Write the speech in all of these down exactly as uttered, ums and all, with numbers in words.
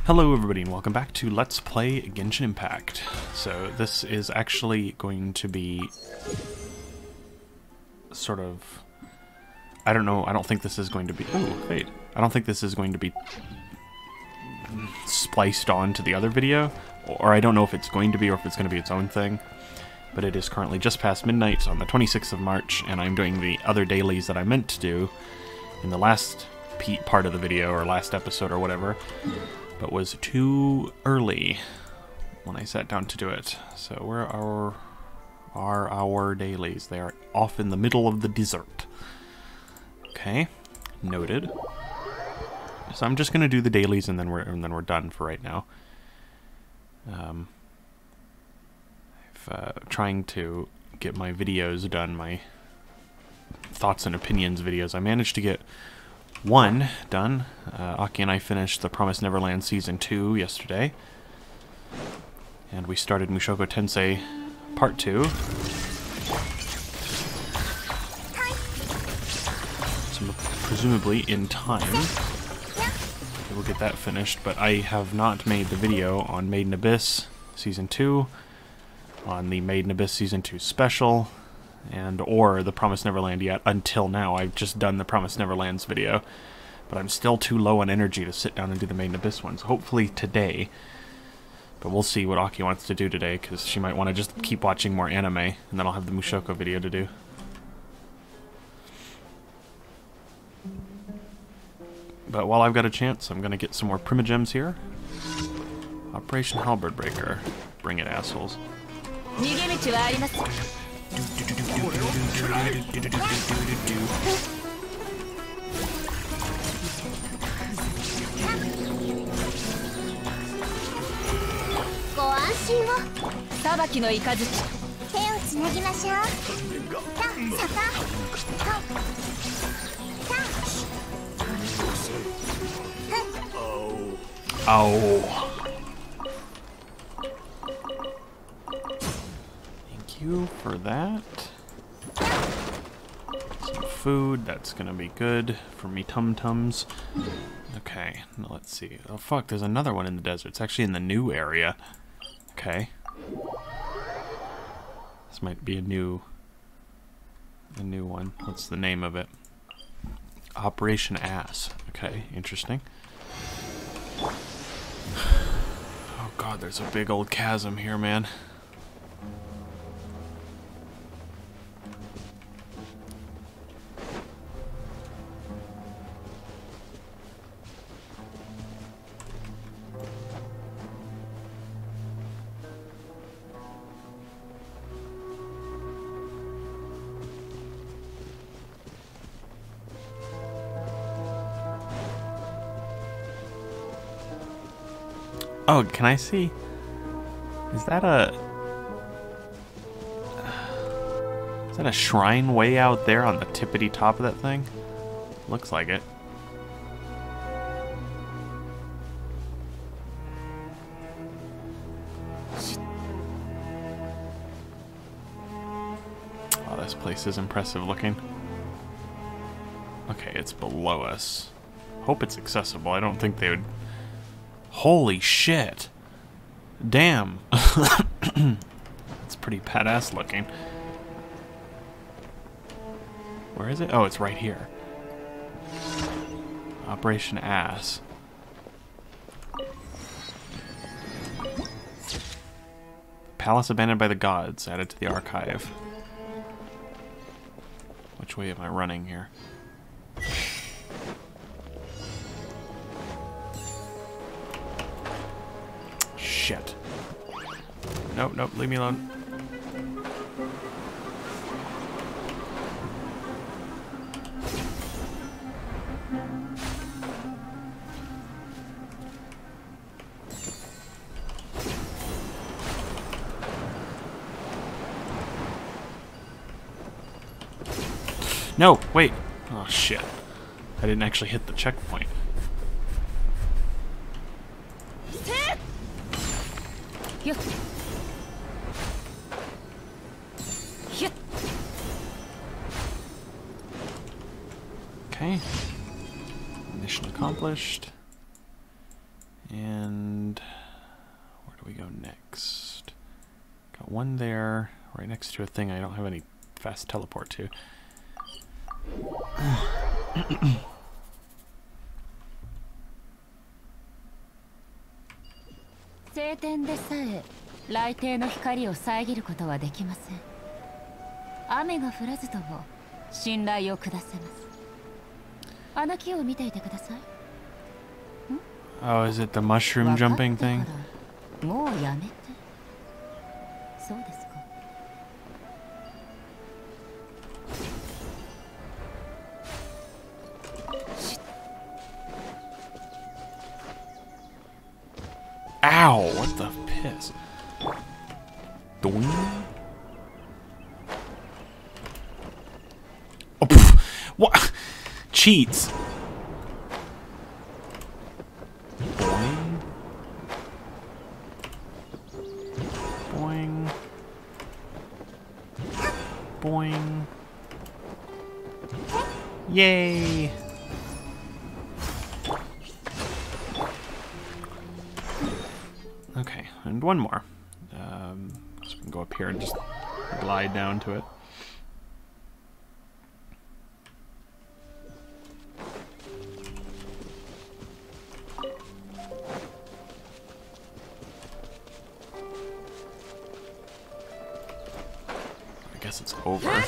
Hello everybody and welcome back to Let's Play Genshin Impact. So this is actually going to be sort of, I don't know, I don't think this is going to be, ooh, wait, I don't think this is going to be spliced on to the other video, or I don't know if it's going to be or if it's going to be its own thing, but it is currently just past midnight on the twenty-sixth of March and I'm doing the other dailies that I meant to do in the last part of the video or last episode or whatever. But was too early when I sat down to do it. So where are our, are our dailies? They are off in the middle of the desert. Okay, noted. So I'm just gonna do the dailies and then we're and then we're done for right now. Um, I've, uh, trying to get my videos done, my thoughts and opinions videos. I managed to get one done. Uh, Aki and I finished The Promised Neverland Season two yesterday. And we started Mushoku Tensei Part two. So presumably in time we'll get that finished, but I have not made the video on Made in Abyss Season two, on the Made in Abyss Season two special, and or The Promised Neverland yet until now. I've just done the Promised Neverland's video, but I'm still too low on energy to sit down and do the Made in Abyss ones. Hopefully today, but we'll see what Aki wants to do today, because she might want to just keep watching more anime, and then I'll have the Mushoku video to do. But while I've got a chance, I'm going to get some more Primogems here. Operation Halberd Breaker. Bring it, assholes. Oh. Thank you for that. Some food, that's gonna be good for me tum-tums. Okay, now let's see. Oh fuck, there's another one in the desert. It's actually in the new area. Okay. This might be a new a new one. What's the name of it? Operation Ass. Okay, interesting. Oh god, there's a big old chasm here, man. Oh, can I see? Is that a... Is that a shrine way out there on the tippity top of that thing? Looks like it. Oh, this place is impressive looking. Okay, it's below us. Hope it's accessible. I don't think they would... Holy shit. Damn. That's pretty badass looking. Where is it? Oh, it's right here. Operation Ass. Palace abandoned by the gods, added to the archive. Which way am I running here? Shit. Nope, nope, leave me alone. No, wait. Oh shit. I didn't actually hit the checkpoint. Okay. Mission accomplished. And where do we go next? Got one there, right next to a thing I don't have any fast teleport to. Oh, is it the mushroom jumping thing? Ow! What the piss? Doing? Oh, pff, what? Cheats. Boing. Boing. Boing. Yay! Okay, and one more. Um, so we can go up here and just glide down to it. I guess it's over.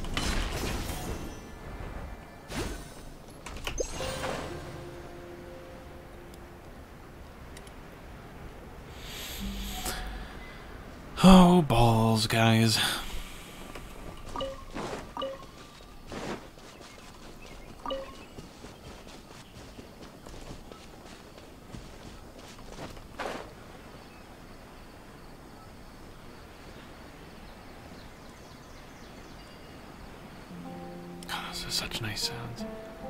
Oh, balls, guys. Oh, those are such nice sounds.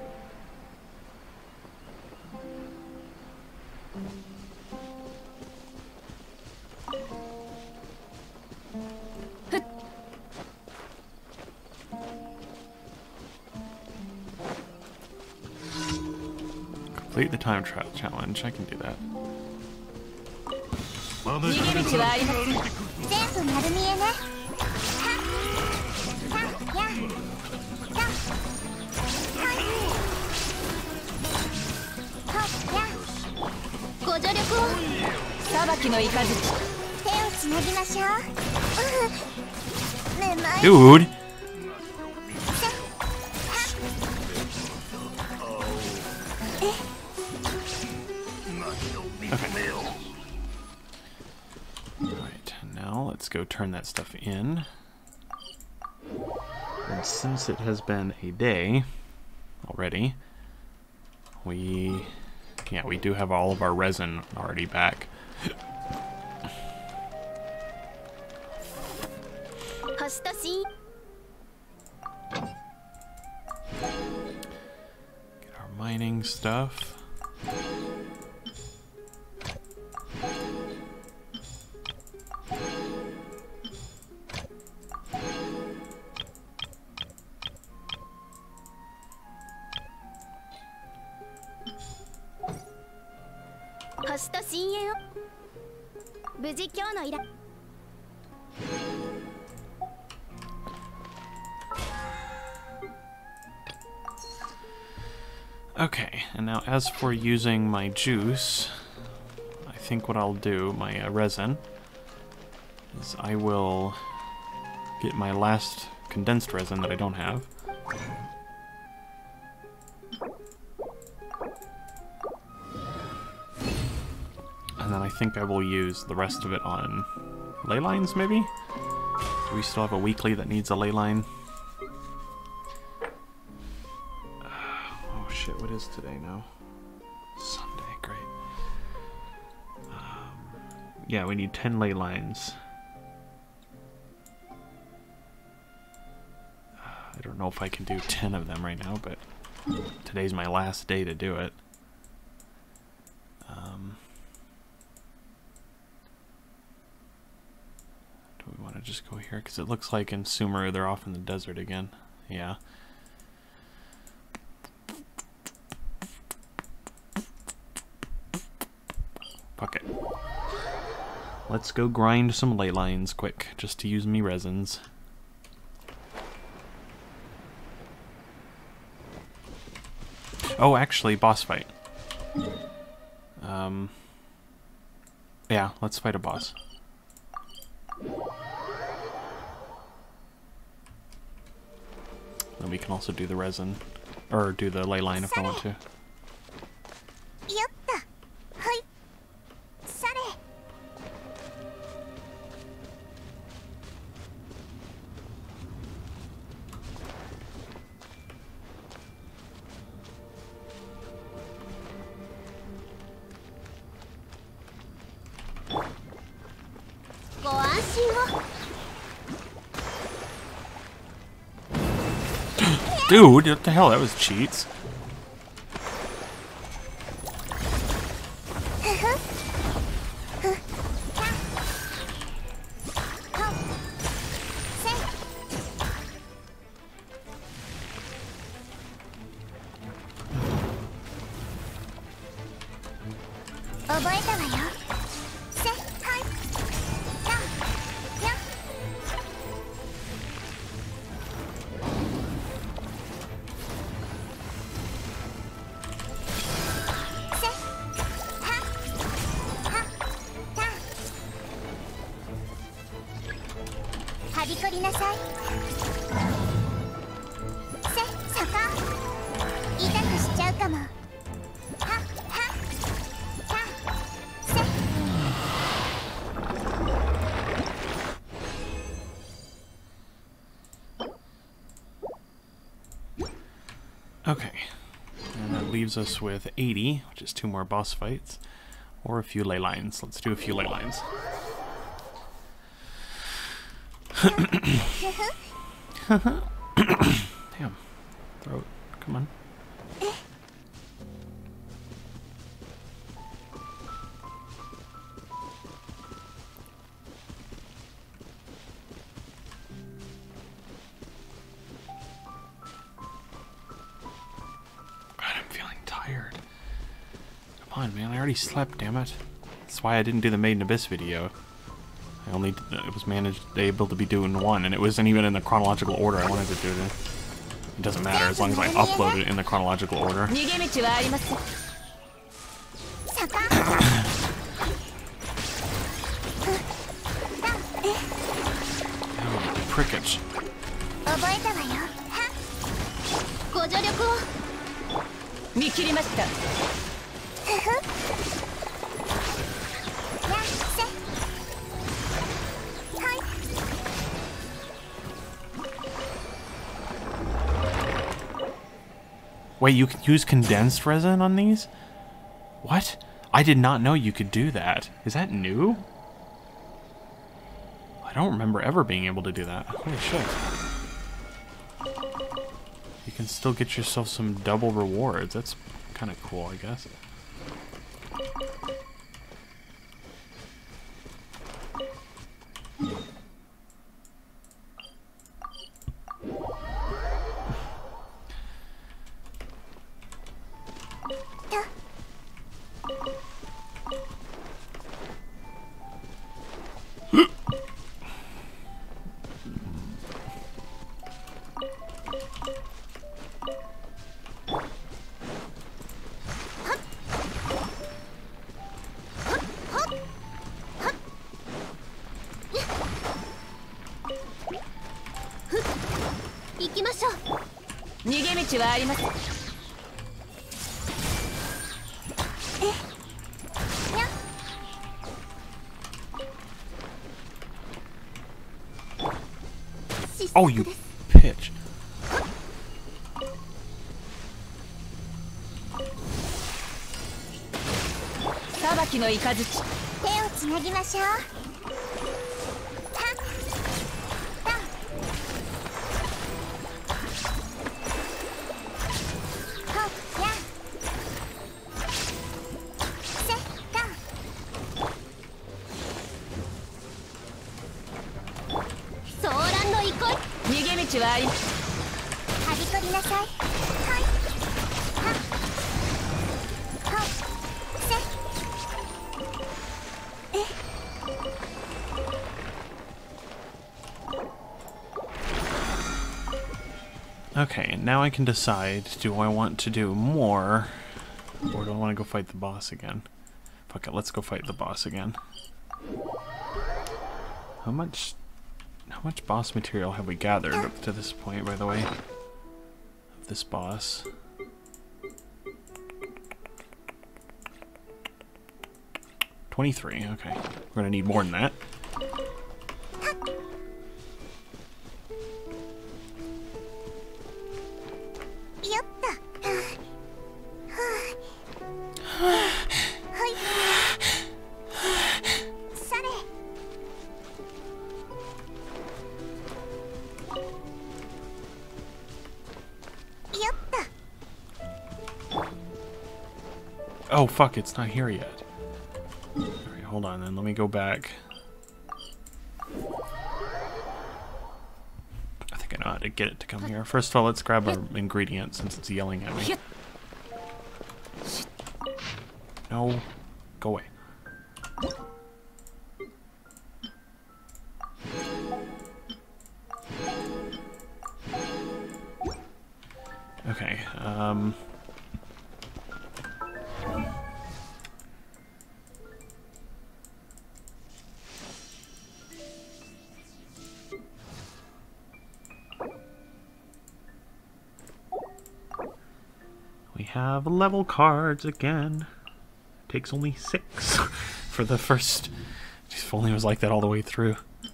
Complete the time trial challenge. I can do that. Dude! Okay. Alright, now let's go turn that stuff in. And since it has been a day already, we... yeah, we do have all of our resin already back. Get our mining stuff. Okay, and now as for using my juice, I think what I'll do, my uh, resin, is I will get my last condensed resin that I don't have. And then I think I will use the rest of it on ley lines, maybe? Do we still have a weekly that needs a ley line? Shit, what is today now? Sunday, great. Um, yeah, we need ten ley lines. Uh, I don't know if I can do ten of them right now, but today's my last day to do it. Um, do we want to just go here? Because it looks like in Sumeru they're off in the desert again. Yeah. Let's go grind some ley lines quick, just to use me resins. Oh, actually, boss fight. Um, yeah, let's fight a boss. Then we can also do the resin, or do the ley line if I want to. Dude, what the hell? That was cheats. Okay, and that leaves us with eighty, which is two more boss fights, or a few ley lines. Let's do a few ley lines. Damn, throat, come on. Come on, man, I already slept, damn it. That's why I didn't do the Made in Abyss video. I only it was managed able to be doing one, and it wasn't even in the chronological order I wanted to do it in. It doesn't matter as long as I upload it in the chronological order. Oh, prickage. Wait, you can use condensed resin on these? What? I did not know you could do that. Is that new? I don't remember ever being able to do that. Holy shit. You can still get yourself some double rewards. That's kind of cool, I guess. Oh, you pitch. Okay, and now I can decide, do I want to do more, or do I want to go fight the boss again? Fuck it, let's go fight the boss again. How much, how much boss material have we gathered up to this point, by the way, of this boss? twenty-three, okay. We're gonna need more than that. Oh fuck, it's not here yet. Alright, hold on then, let me go back. I think I know how to get it to come here. First of all, let's grab our ingredient since it's yelling at me. No, go away. Okay, um... we have level cards again. Takes only six for the first. If only it was like that all the way through.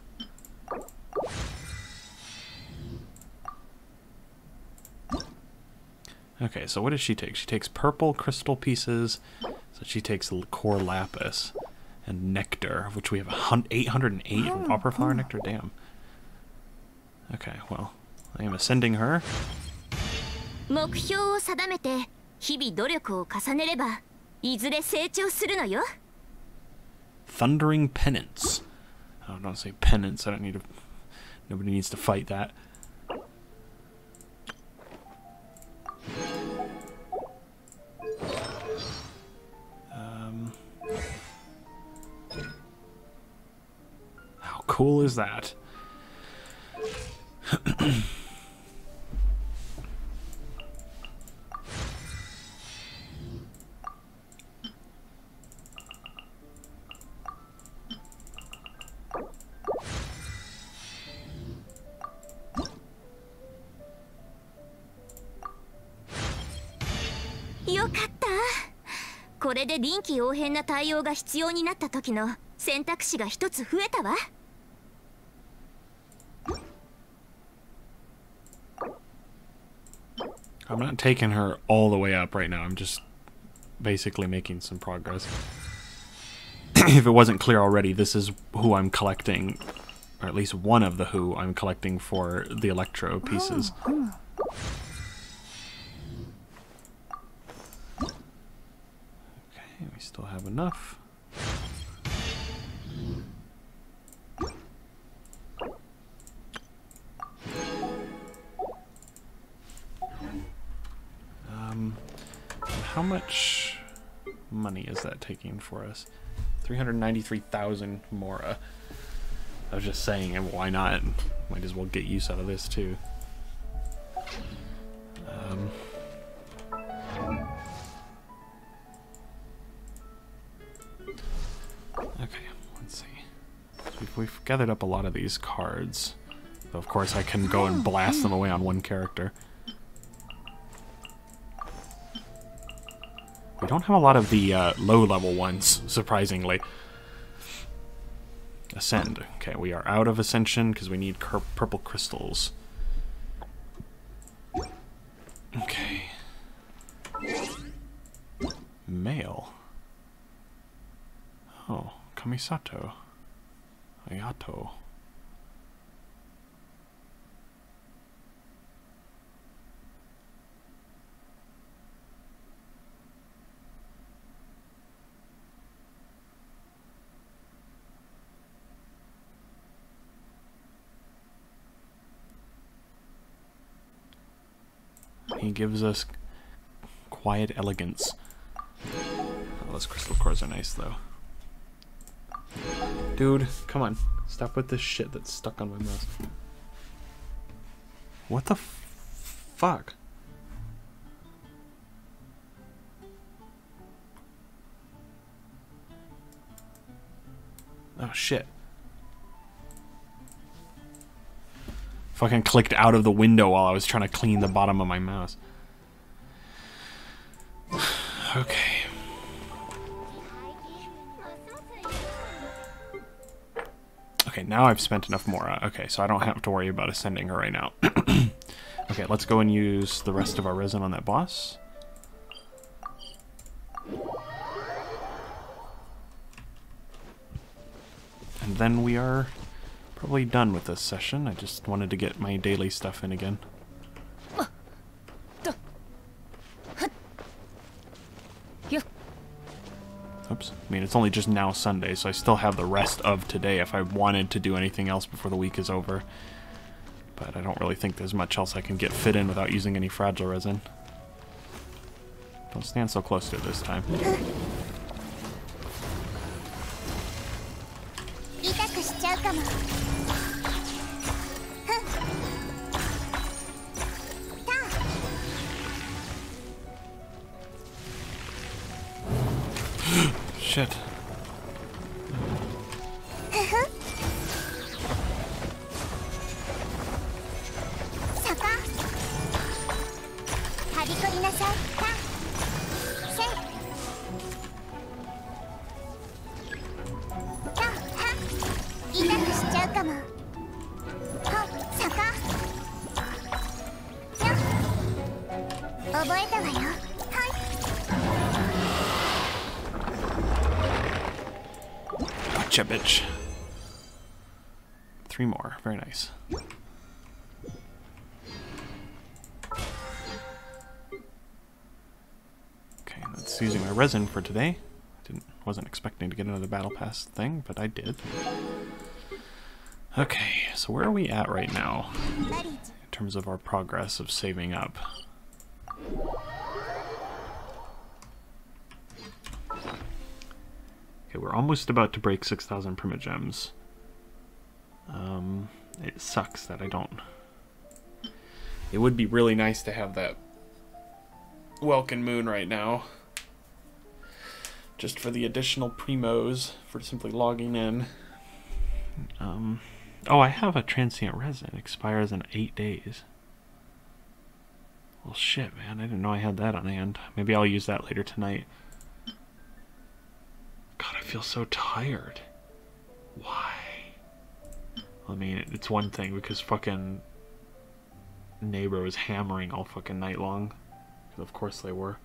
Okay, so what does she take? She takes purple crystal pieces, so she takes core lapis and nectar, which we have eight hundred eight in popper flower nectar. Damn. Okay, well, I am ascending her. Thundering penance. Oh, don't say penance. I don't need to. Nobody needs to fight that. Um, how cool is that? I'm not taking her all the way up right now. I'm just basically making some progress. If it wasn't clear already, this is who I'm collecting, or at least one of the who I'm collecting for the electro pieces. Okay, we still have enough. Um, how much money is that taking for us? three hundred ninety-three thousand Mora. I was just saying, why not? Might as well get use out of this too. Um, okay, let's see. We've, we've gathered up a lot of these cards. Though of course I can go and blast them away on one character. We don't have a lot of the uh, low-level ones, surprisingly. Ascend. Okay, we are out of Ascension because we need purple crystals. Okay. Mail. Oh, Kamisato. Ayato. He gives us quiet elegance. Oh, those crystal cores are nice, though. Dude, come on. Stop with this shit that's stuck on my mouse. What the f fuck? Oh shit. Fucking clicked out of the window while I was trying to clean the bottom of my mouse. Okay. Okay, now I've spent enough Mora. Okay, so I don't have to worry about ascending her right now. Okay, let's go and use the rest of our resin on that boss. And then we are probably done with this session. I just wanted to get my daily stuff in again. Oops. I mean, it's only just now Sunday, so I still have the rest of today if I wanted to do anything else before the week is over. But I don't really think there's much else I can get fit in without using any fragile resin. Don't stand so close to it this time. Shit. Gotcha, bitch. Three more. Very nice. Okay, that's using my resin for today. Didn't wasn't expecting to get another battle pass thing, but I did. Okay, so where are we at right now in terms of our progress of saving up? Okay, we're almost about to break six thousand primogems. Um, it sucks that I don't... It would be really nice to have that Welkin Moon right now. Just for the additional primos, for simply logging in. Um, oh, I have a transient resin. It expires in eight days. Well, shit, man. I didn't know I had that on hand. Maybe I'll use that later tonight. God, I feel so tired. Why? I mean, it's one thing because fucking neighbor was hammering all fucking night long. Of course they were.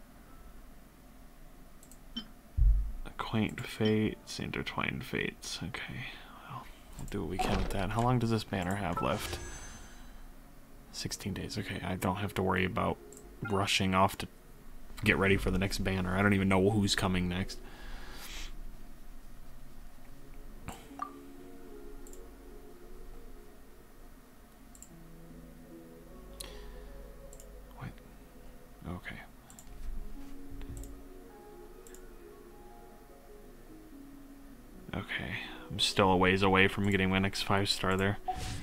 Quaint fates, intertwined fates. Okay, well, we'll do what we can with that. How long does this banner have left? sixteen days. Okay, I don't have to worry about rushing off to get ready for the next banner. I don't even know who's coming next. What? Okay. Okay, I'm still a ways away from getting my next five star there.